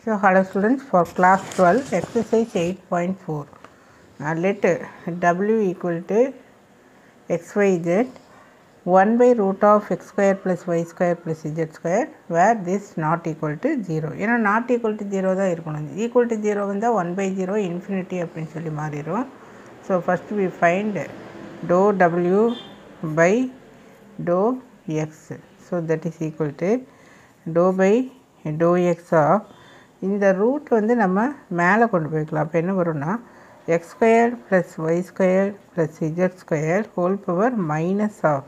So hello students, for class 12 exercise 8.4 let w equal to xyz 1 by root of x square plus y square plus z square where this not equal to 0. ஏன்னா not equal to 0 தான் இருக்கணும். equal to 0 வந்தால் 1 by 0 infinity அப்படின்னு சொல்லி மாறிடும். So first we find dou w by dou x. So that is equal to dou by dou x of இந்த root வந்து நம்ம மேலே கொண்டு போய்க்கலாம். அப்போ என்ன வரும்னா x square plus y square plus z square whole power minus half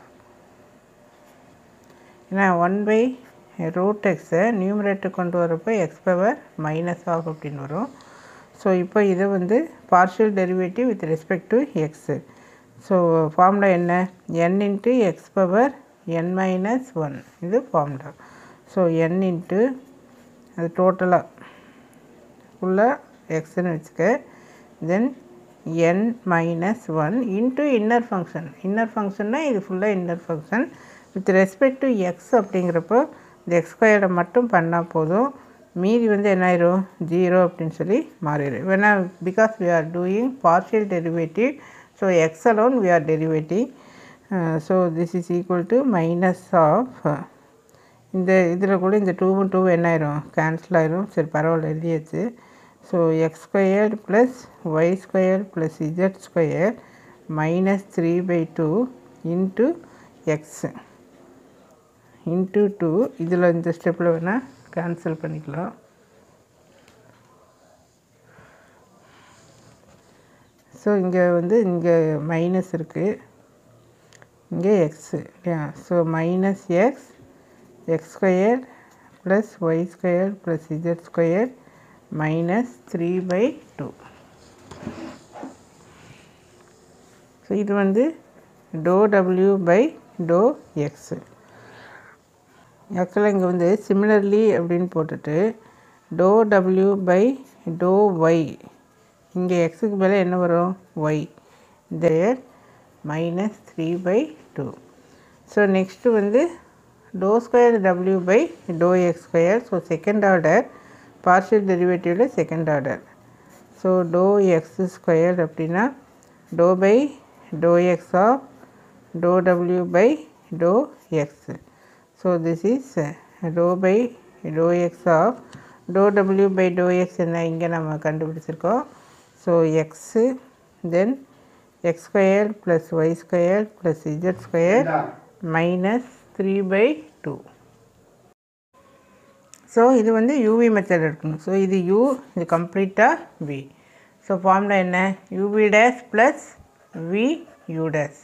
ஏன்னா 1 பை ரூட் எக்ஸை நியூமரேட்டர் கொண்டு வரப்போ எக்ஸ் பவர் மைனஸ் ஆஃப் அப்படின்னு வரும். ஸோ இப்போ இதை வந்து partial derivative with respect to x. So formula என்ன n into x power n minus 1 இது ஃபார்முலா. ஸோ n இன்ட்டு அது டோட்டலாக ஃபுல்லாக எக்ஸ்ன்னு வச்சுக்க, then n minus 1 into inner ஃபங்க்ஷன்னா இது ஃபுல்லாக inner function with respect to x அப்படிங்கிறப்போ இந்த எக்ஸ் ஸ்கொயரை மட்டும் பண்ணால் போதும், மீதி வந்து என்ன ஆயிரும் 0 அப்படின்னு சொல்லி மாறிடும். வேணா because we are doing partial derivative, so x alone we are derivative. So this is equal to minus half இந்த இதில் கூட இந்த 2 2 என்ன ஆயிரும் கேன்சல் ஆயிரும். சரி பரவாயில்ல எழுதியாச்சு. So x square plus y square plus z square minus 3/2 into x into 2. இதில் இந்த ஸ்டெப்பில் வேணால் கேன்சல் பண்ணிக்கலாம். ஸோ இங்கே வந்து இங்கே மைனஸ் இருக்குது, இங்கே எக்ஸு இல்லையா. So minus x x square plus y square plus z square minus 3/2. So இது வந்து டோ டபிள்யூ பை டோ எக்ஸு. ஆக்சுவலாக இங்கே வந்து சிமிலர்லி அப்படின்னு போட்டுட்டு டோ டபிள்யூ பை டோ ஒய், இங்கே எக்ஸுக்கு மேலே என்ன வரும் y, there minus 3/2. So next வந்து dou square w by dou x square. So second order partial derivative second order. So dou x square அப்படின்னா dou by dou x of dou w by dou x. So this is dou by dou x of dou w by dou x என்ன இங்கே நம்ம கண்டுபிடிச்சிருக்கோம். So x then x square plus y square plus z square minus 3/2. So இது வந்து UV method எடுக்கணும். So இது u, இது கம்ப்ளீட்டாக v. ஸோ ஃபார்முலா என்ன uv dash plus v u dash.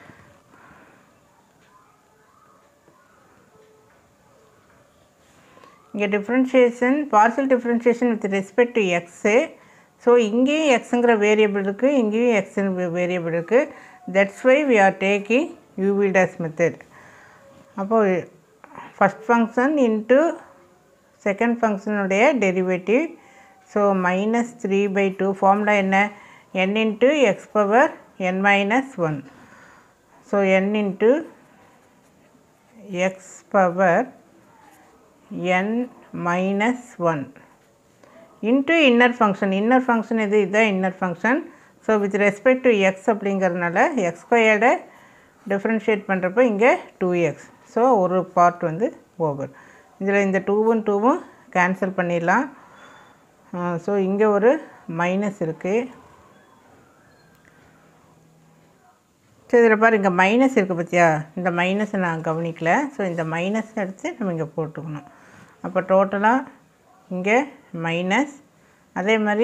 இங்கே differentiation partial differentiation with respect to x. So இங்கேயும் எக்ஸுங்கிற வேரியபிள் இருக்குது, இங்கேயும் எக்ஸுங்கிற வேரியபிள் இருக்குது. That's why we are taking uv dash method. அப்போது ஃபஸ்ட் ஃபங்க்ஷன் இன்ட்டு செகண்ட் ஃபங்க்ஷனுடைய டெரிவேட்டிவ். ஸோ மைனஸ் 3/2 ஃபார்முலா என்ன n into x power n minus 1. So n into x power n minus 1 into inner function இது இதுதான் inner function. So with respect to x அப்படிங்கிறதுனால x ஸ்கொயர்டை differentiate பண்ணுறப்போ இங்கே 2x. So ஒரு part வந்து over. இதில் இந்த 2 கேன்சல் பண்ணிடலாம். ஸோ இங்கே ஒரு மைனஸ் இருக்குது. ஸோ இதில் பாரு இங்கே மைனஸ் இருக்குது பார்த்தியா, இந்த மைனஸை நான் கவனிக்கல. ஸோ இந்த மைனஸ் எடுத்து நம்ம இங்கே போட்டுக்கணும். அப்போ டோட்டலாக இங்கே மைனஸ். அதே மாதிரி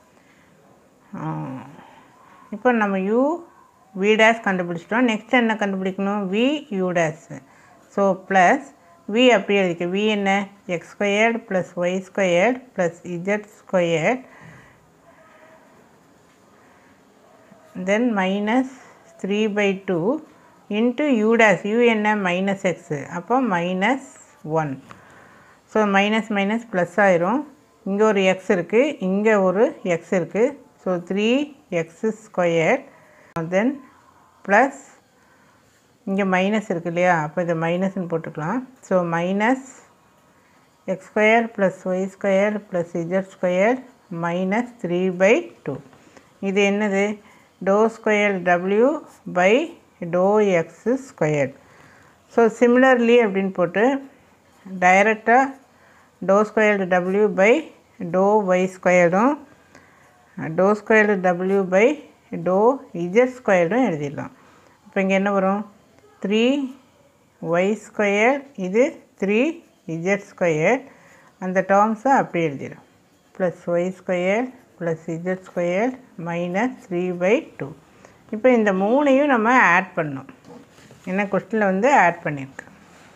இப்போ நம்ம v டேஷ் கண்டுபிடிச்சிட்டோம். நெக்ஸ்ட் என்ன கண்டுபிடிக்கணும் v u dash. So plus v அப்படியே எழுதிக்க, v என்ன x squared plus y squared plus z squared then minus 3/2 into u dash. u என்ன மைனஸ் எக்ஸு, அப்போ minus 1. So minus minus plus ஆயிரும். இங்கே ஒரு எக்ஸ் இருக்குது, இங்கே ஒரு எக்ஸ் இருக்குது. So 3x square then plus இங்கே மைனஸ் இருக்குது இல்லையா, அப்போ இதை மைனஸ்ன்னு போட்டுக்கலாம். So minus x square plus y square plus z square minus 3/2. இது என்னது? டோ ஸ்கொயர் டபிள்யூ பை டோ எக்ஸ் ஸ்கொயர். ஸோ சிமிலர்லி அப்படின்னு போட்டு டைரெக்டாக டோ ஸ்கொயர் டபிள்யூ பை டோ ஒய் ஸ்கொயரும் டோ ஸ்கொயர் டபிள்யூ பை டோ இஜட் ஸ்கொயரும் எழுதிடலாம். இப்போ இங்கே என்ன வரும்? 3y ஸ்கொயர், இது 3z ஸ்கொயர், அந்த டேர்ம்ஸை அப்படி எழுதிடும். Plus y square plus z square minus 3/2. இப்போ இந்த மூணையும் நம்ம ஆட் பண்ணோம். என்ன கொஸ்டினில் வந்து ஆட் பண்ணியிருக்கேன்.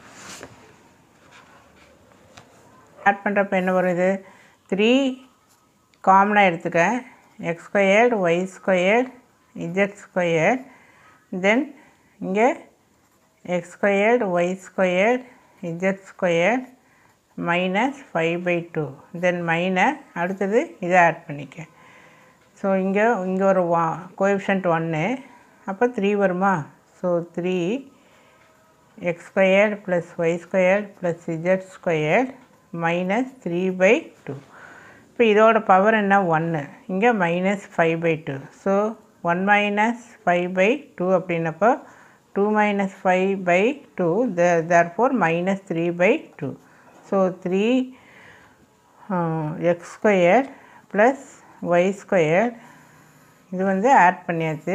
ஆட் பண்ணுறப்ப என்ன வரும்? இது 3 காமனாக எடுத்துக்கேன். X square y square z square, then இங்கே x square y square z square minus 5/2, then minus அடுத்தது இதை ஆட் பண்ணிக்க. ஸோ இங்கே ஒரு கோஎஃபிஷியன்ட் 1, அப்போ 3 வருமா? So 3 x square plus y square plus z square minus 3/2. இப்போ இதோட பவர் என்ன? 1, இங்கே மைனஸ் 5/2. ஸோ 1 மைனஸ் 5/2 அப்படின்னப்போ 2 minus 5/2, therefore minus 3/2. So 3 x square plus y square, இது வந்து ஆட் பண்ணியாச்சு.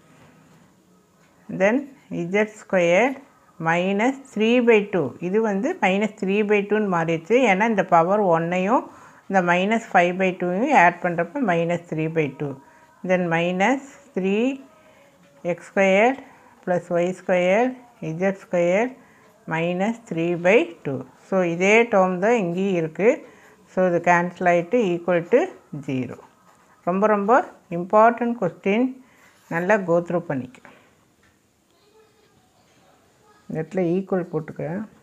தென் z square minus 3/2, இது வந்து minus 3/2ன்னு மாறிடுச்சு. ஏன்னா இந்த பவர் 1ஐயும் இந்த மைனஸ் 5/2ஐயும் ஆட் பண்ணுறப்ப minus 3/2. Then minus 3x square plus y square z square minus 3/2. So இதே டேர்ம் தான் இங்கேயும் இருக்குது. ஸோ இது கேன்சல் ஆகிட்டு ஈக்குவல் டு 0. ரொம்ப ரொம்ப இம்பார்ட்டண்ட் கொஸ்டின், நல்லா கோத்ரூ பண்ணிக்க. இந்த இடத்துல ஈக்குவல் போட்டுக்க.